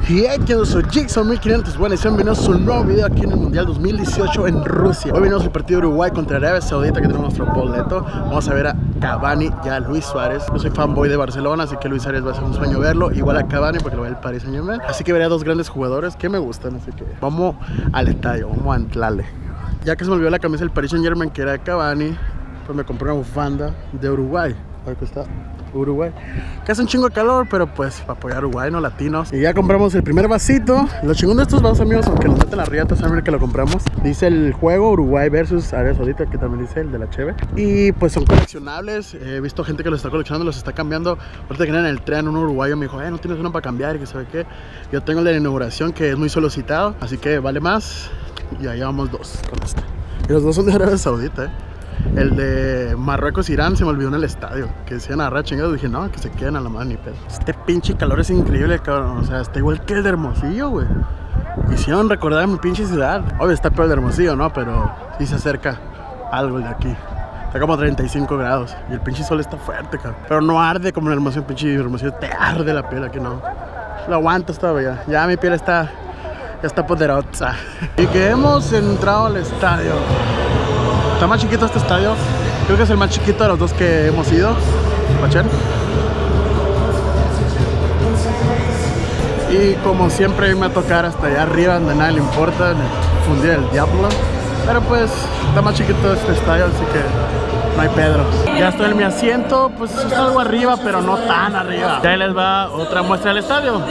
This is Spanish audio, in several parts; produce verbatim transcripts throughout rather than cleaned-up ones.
Y aquí yo soy Jigsaw mil quinientos, bueno, y sean bienvenidos a un nuevo video aquí en el Mundial dos mil dieciocho en Rusia. Hoy venimos al partido de Uruguay contra Arabia Saudita, que tenemos nuestro boleto. Vamos a ver a Cavani y a Luis Suárez. Yo soy fanboy de Barcelona, así que Luis Suárez va a ser un sueño verlo. Igual a Cavani, porque lo ve el Paris Saint-Germain. Así que veré a dos grandes jugadores que me gustan, así que vamos al estadio, vamos a entrarle. Ya que se me olvidó la camisa del Paris Saint-Germain, que era de Cavani, pues me compré una bufanda de Uruguay. Aquí está Uruguay, que hace un chingo de calor, pero pues para apoyar a Uruguay, no latinos. Y ya compramos el primer vasito. Los chingón de estos vasos, amigos, aunque nos meten la riata, saben que lo compramos. Dice el juego Uruguay versus Arabia Saudita, que también dice el de la cheve. Y pues son coleccionables. He visto gente que los está coleccionando, los está cambiando. Ahorita que en el tren un uruguayo me dijo, eh, no tienes uno para cambiar y que sabe qué. Yo tengo el de la inauguración, que es muy solicitado, así que vale más. Y ahí vamos dos con este. Y los dos son de Arabia Saudita, eh. El de Marruecos-Irán se me olvidó en el estadio, que decían agarrar chingados. Dije, no, que se queden a la mano ni pedo. Este pinche calor es increíble, cabrón. O sea, está igual que el de Hermosillo, güey. Hicieron recordar a mi pinche ciudad. Obvio está peor el de Hermosillo, ¿no? Pero sí se acerca algo el de aquí. Está como treinta y cinco grados y el pinche sol está fuerte, cabrón. Pero no arde como en Hermosillo. Pinche Hermosillo te arde la piel, aquí no. Lo aguantas todavía. Ya mi piel está, ya está poderosa. Y que hemos entrado al estadio. Está más chiquito este estadio. Creo que es el más chiquito de los dos que hemos ido. ¿Pachén? Y como siempre me va a tocar hasta allá arriba, donde nadie le importa, fundir el diablo. Pero pues está más chiquito este estadio, así que no hay Pedro. Ya estoy en mi asiento, pues es algo arriba, pero no tan arriba. Ya les va otra muestra del estadio.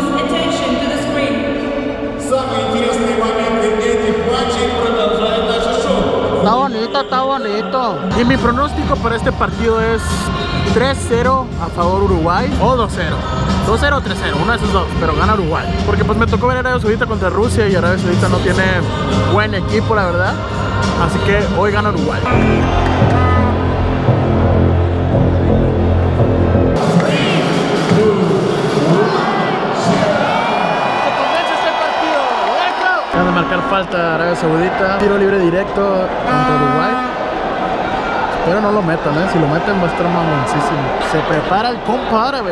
Está bonito, está bonito. Y mi pronóstico para este partido es tres cero a favor Uruguay o dos cero. dos cero o tres cero, uno de esos dos, pero gana Uruguay. Porque pues me tocó ver a Arabia Saudita contra Rusia y Arabia Saudita no tiene buen equipo, la verdad. Así que hoy gana Uruguay. Van a marcar falta Arabia Saudita. Tiro libre directo contra Uruguay. Espero no lo metan, ¿eh? Si lo meten va a estar mamoncísimo. Se prepara el compa árabe.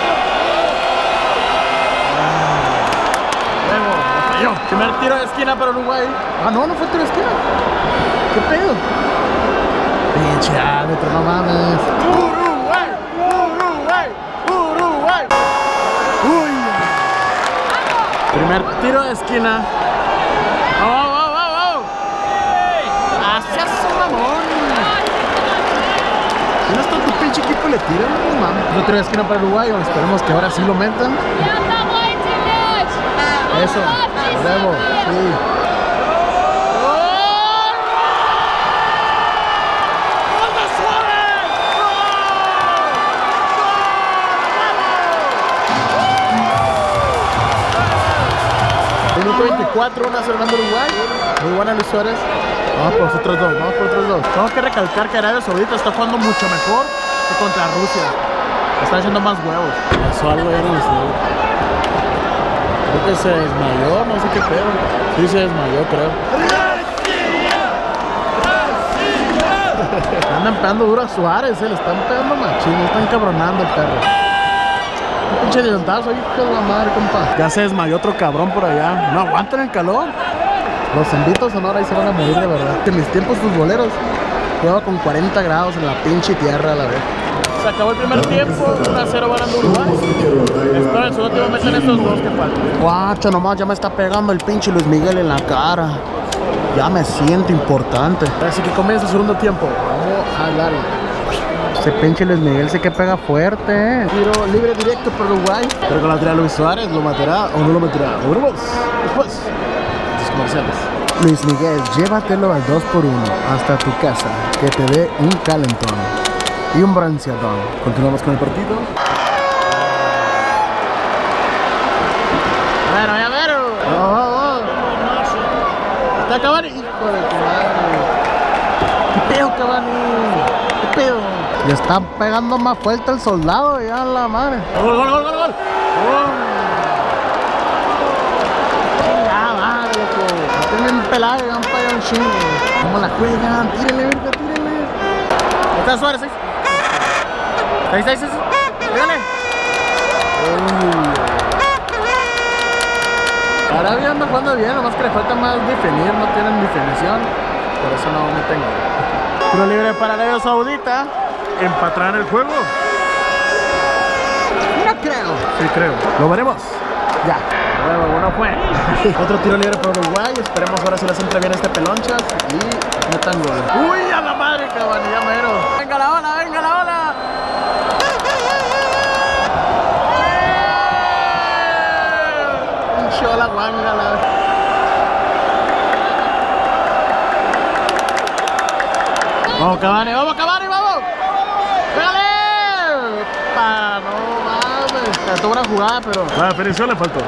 Luego, falló. Primer tiro de esquina para Uruguay. Ah, no, no fue tiro de esquina. ¿Qué pedo? Pinche árbitro, no mames. Uruguay, Uruguay, Uruguay. Uy. Primer tiro de esquina. ¡Oh, oh, oh, oh! ¡Hacia su mamón! Si no está tu pinche equipo le tiran, no mames. No trae esquina para Uruguay, esperemos que ahora sí lo metan. Eso, bravo, sí. Minuto veinticuatro, una cero ganando Uruguay. Muy buena Luis Suárez. Vamos por los otros dos, vamos por otros dos. Tengo que recalcar que Arabia Saudita está jugando mucho mejor que contra Rusia. Está haciendo más huevos. Pasó algo ya en el estadio. Creo que se desmayó, no sé qué pedo. Sí, se desmayó, creo. Andan pegando duro a Suárez, eh. Le están pegando machín, le están cabronando el perro. Un pinche levantazo ahí, que la madre, compa. Ya se desmayó otro cabrón por allá. No aguantan el calor. Los invito a Sonora y se van a morir de verdad. En mis tiempos futboleros jugaba con cuarenta grados en la pinche tierra a la vez. Se acabó el primer tiempo, uno a cero ganando Uruguay. Espero el segundo tiempo meten estos dos que faltan. Guacho, nomás ya me está pegando el pinche Luis Miguel en la cara. Ya me siento importante. Así que comienza el segundo tiempo. Vamos a darle. Ese pinche Luis Miguel sé que pega fuerte, eh. Tiro libre directo por Uruguay. Pero con la tira Luis Suárez, ¿lo matará o no lo matará? Veremos después. Los comerciales. Luis Miguel, llévatelo al dos por uno hasta tu casa, que te dé un calentón y un bronceadón. Continuamos con el partido. A ver, a ver. Oh, oh, oh. Está Cavani. Hijo de tu madre. ¿Qué pedo, Cavani? ¿Qué pedo? Le están pegando más fuerte el soldado, ya la madre. ¡Gol, gol, gol, gol, gol! ¡Ah, madre, loco! Están bien pelados, van para allá un chingo. ¿Cómo la juegan? Tírenle, verga, tírenle. Ahí está Suárez, ahí. Ahí está, ahí está. Pégale. Arabia anda jugando bien, nomás que le falta más definir, no tienen definición. Por eso no me tengo. Tiro libre para Arabia Saudita. ¿Empatarán el juego? No creo. Sí, creo. Lo veremos. Ya. Bueno, bueno fue. Otro tiro libre para Uruguay. Esperemos ahora si les entra bien este pelonchas y metan gol. ¡Uy, a la madre, Cavani! Ya mero. ¡Venga la ola, venga la ola! ¡Eh! ¡Chola, guángala! ¡Vamos, Cavani! ¡Vamos, Cavani! ¡Vamos! ¡Pégale! ¡Pa! ¡No mames! Está buena jugada, pero... La definición le faltó.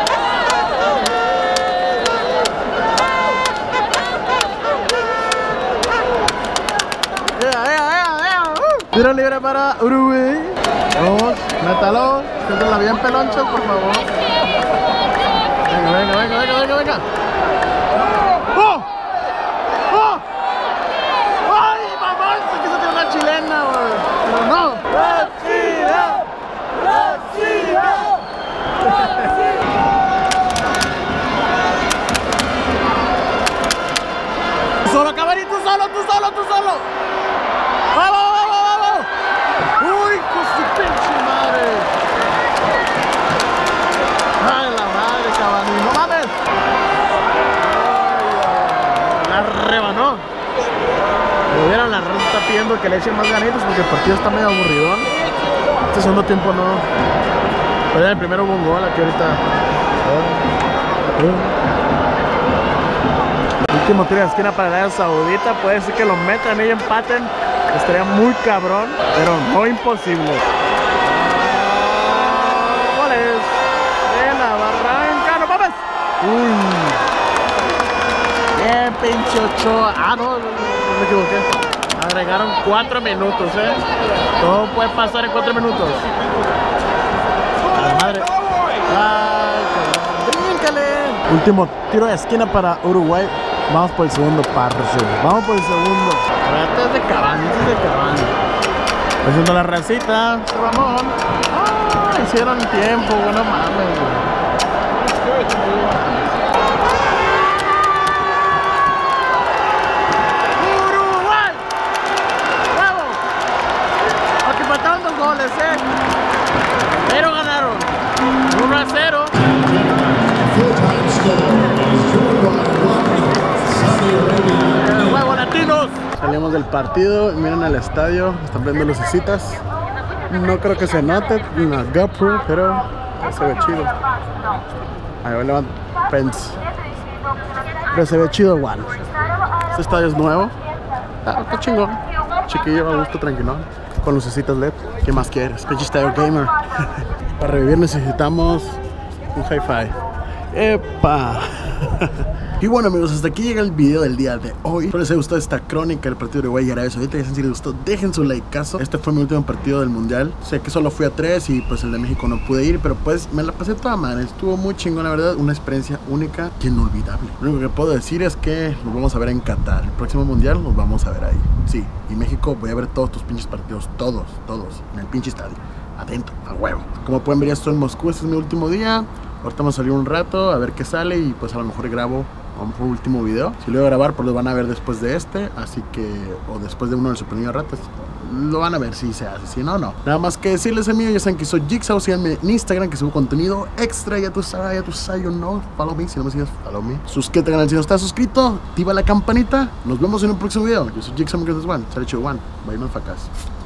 Tiro libre para Uruguay. Vamos, métalo. Siéntala bien, pelonchas, por favor. Venga, venga, venga, venga, venga, venga. ¡Oh! ¡Oh! ¡Ay, mamá! Se quiso tirar una chilena, güey. Pero no. ¡Brasil! ¡Brasil! Tú solo, Cavani, tú solo, tú solo, tú solo. ¡Vamos! ¡Uy, con su pinche madre! ¡Ay, la madre, Cavani! ¡No mames! La rebanó. Pero vieron, la raza está pidiendo que le echen más ganitos porque el partido está medio aburridón. Este segundo tiempo no. Pero en el primero hubo un gol aquí ahorita. Último tiro de esquina para Arabia Saudita. Puede ser que lo metan y empaten. Estaría muy cabrón, pero no imposible. Goles de la Barranca, no mames. Uy. Bien, pinche Ochoa. Ah, no, no, no me equivoqué. Agregaron cuatro minutos, eh. Todo puede pasar en cuatro minutos. A la madre. Ay, bríncale. Último tiro de esquina para Uruguay. Vamos por el segundo, parce. Vamos por el segundo. Este es de Cavani, este es de Cavani. Haciendo la racita, Ramón. Ah, hicieron tiempo, bueno mames, Uruguay. ¡Bravo! Aquí faltaron dos goles, eh. Pero ganaron. uno a cero. ¡Huevo, latinos! Salimos del partido, miren al estadio, están prendiendo lucecitas. No creo que se note en la GoPro, pero se ve chido. Ahí va Levant Pence. Pero se ve chido igual. Este estadio es nuevo. Ah, está chingón. Chiquillo, a gusto, tranquilo. Con lucecitas L E D. ¿Qué más quieres? Pinche estadio gamer. Para revivir necesitamos un hi-fi. ¡Epa! Y bueno, amigos, hasta aquí llega el video del día de hoy. Espero les haya gustado esta crónica del partido de Uruguay y Arabia Saudita. Si les gustó, dejen su likeazo. Este fue mi último partido del mundial. Sé que solo fui a tres y pues el de México no pude ir, pero pues me la pasé toda madre. Estuvo muy chingón, la verdad. Una experiencia única y inolvidable. Lo único que puedo decir es que nos vamos a ver en Qatar. El próximo mundial nos vamos a ver ahí. Sí, y México voy a ver todos tus pinches partidos. Todos, todos. En el pinche estadio. Adentro, a huevo. Como pueden ver, ya estoy en Moscú. Este es mi último día. Ahorita vamos a salir un rato a ver qué sale y pues a lo mejor grabo vamos por último video. Si lo voy a grabar, pues lo van a ver después de este. Así que, o después de uno del Super Niño Ratas. Lo van a ver si se hace, si no, no. Nada más que decirles, amigos, ya saben que soy Jigsaw. Síganme en Instagram, que subo contenido extra. Ya tú sabes, ya tú sabes, you know. Follow me, si no me sigues, follow me. Suscríbete al canal si no estás suscrito. Activa la campanita. Nos vemos en un próximo video. Yo soy Jigsaw, One. Sale chido, one. Bye, motherfuckers.